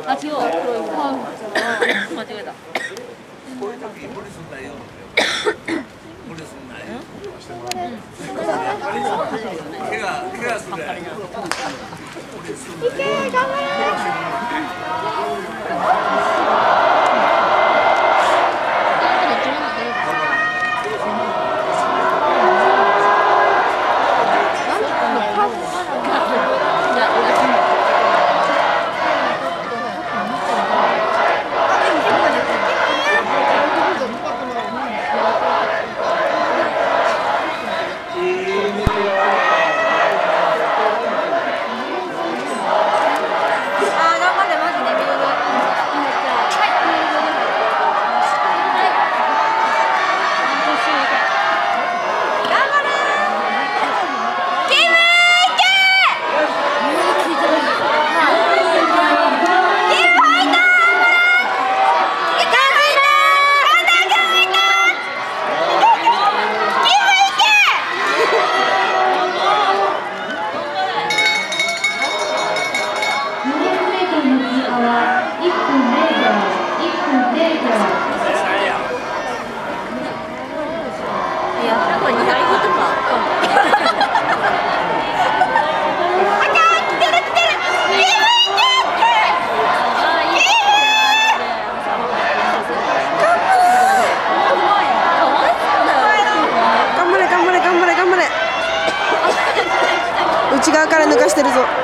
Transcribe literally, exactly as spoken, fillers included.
あ、違う、黒い。間違えた。 こういう時無理すんなよ。無理すんなよ。怪我、怪我するやん。いけ、頑張れ。 内側から抜かしてるぞ。